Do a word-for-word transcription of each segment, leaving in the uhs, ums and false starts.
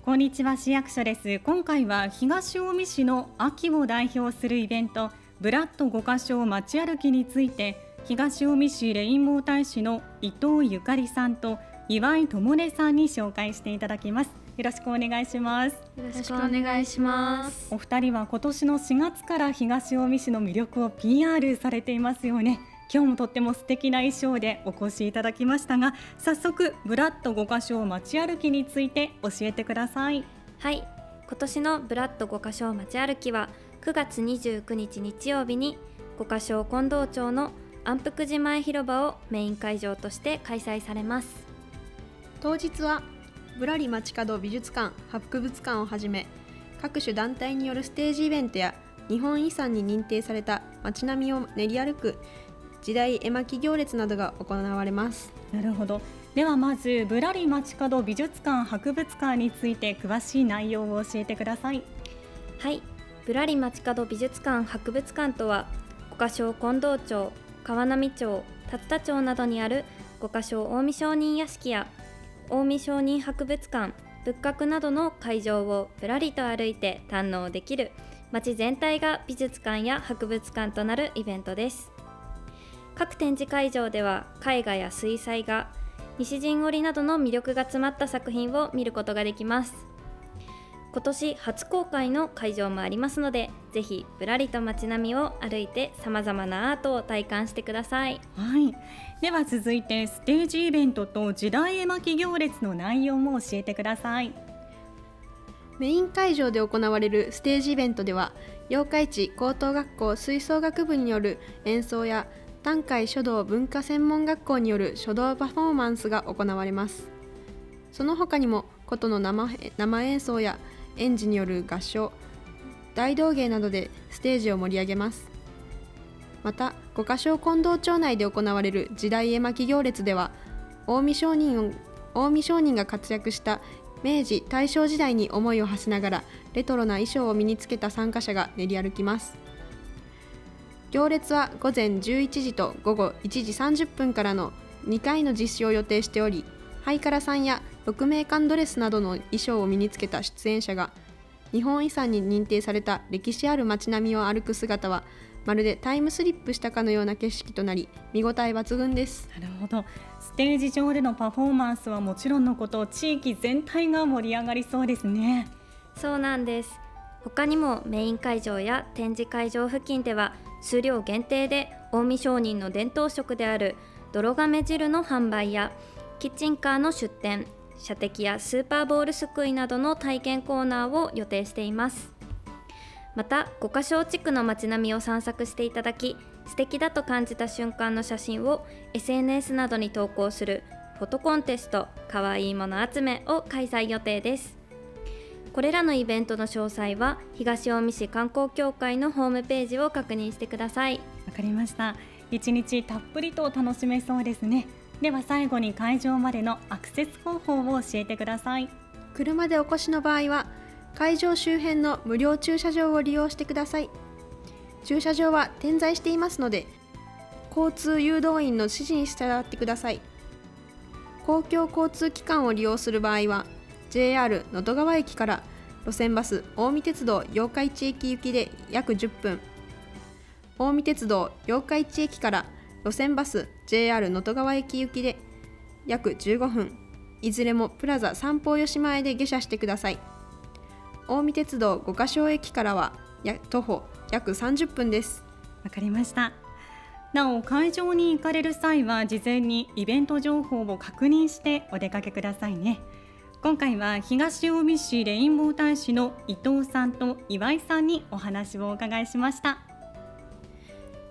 こんにちは、市役所です。今回は東近江市の秋を代表するイベントブラッドごかしょ街歩きについて、東近江市レインボー大使の伊藤ゆかりさんと岩井智音さんに紹介していただきます。よろしくお願いします。よろしくお願いします。 お二人は今年のしがつから東近江市の魅力を ピーアール されていますよね。今日もとっても素敵な衣装でお越しいただきましたが、早速ブラッドごかしょ街歩きについて教えてください。 はい、今年のブラッドごかしょ街歩きはくがつにじゅうくにち日曜日に五か松近藤町の安福寺前広場をメイン会場として開催されます。 当日はぶらり街角美術館、博物館をはじめ各種団体によるステージイベントや日本遺産に認定された街並みを練り歩く時代絵巻行列などが行われます。 なるほど。ではまずぶらり街角美術館、博物館について詳しい内容を教えてください。 はい、ぶらり街角美術館、博物館とは五か松近藤町、川波町、龍田町などにある五か松近江商人屋敷や近江商人博物館、仏閣などの会場をぶらりと歩いて堪能できる街全体が美術館や博物館となるイベントです。各展示会場では絵画や水彩画、西陣織などの魅力が詰まった作品を見ることができます。今年初公開の会場もありますので、ぜひぶらりと街並みを歩いてさまざまなアートを体感してください。 はい、では続いてステージイベントと時代絵巻行列の内容も教えてください。 メイン会場で行われるステージイベントでは、八日市高等学校吹奏楽部による演奏や淡海書道文化専門学校による書道パフォーマンスが行われます。その他にも琴の 生, 生演奏や園児による合唱、大道芸などでステージを盛り上げます。また五か松近藤町内で行われる時代絵巻行列では、近江商人近江商人が活躍した明治大正時代に思いを馳せながらレトロな衣装を身につけた参加者が練り歩きます。行列はごぜんじゅういちじとごごいちじさんじゅっぷんからのにかいの実施を予定しており、ハイカラさんや鹿鳴館ドレスなどの衣装を身につけた出演者が日本遺産に認定された歴史ある街並みを歩く姿は、まるでタイムスリップしたかのような景色となり、見応え抜群です。 なるほど。ステージ上でのパフォーマンスはもちろんのこと、地域全体が盛り上がりそうですね。 そうなんです。他にもメイン会場や展示会場付近では数量限定で近江商人の伝統食である泥亀汁の販売やキッチンカーの出店、射的やスーパーボールすくいなどの体験コーナーを予定しています。また五か松地区の街並みを散策していただき、素敵だと感じた瞬間の写真を エスエヌエス などに投稿するフォトコンテストかわいいもの集めを開催予定です。これらのイベントの詳細は東近江市観光協会のホームページを確認してください。 わかりました。一日たっぷりと楽しめそうですね。では最後に会場までのアクセス方法を教えてください。 車でお越しの場合は会場周辺の無料駐車場を利用してください。駐車場は点在していますので、交通誘導員の指示に従ってください。公共交通機関を利用する場合は ジェイアール 能登川駅から路線バス近江鉄道八日市駅行きで約じゅっぷん、近江鉄道八日市駅から路線バス ジェイアール 能登川駅行きで約じゅうごふん、いずれもプラザ三方よし前で下車してください。近江鉄道五か松駅からは徒歩約さんじゅっぷんです。 わかりました。なお会場に行かれる際は事前にイベント情報を確認してお出かけくださいね。今回は東近江市レインボー大使の伊藤さんと岩井さんにお話をお伺いしました。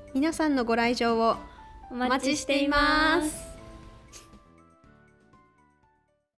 皆さんのご来場をお待ちしています。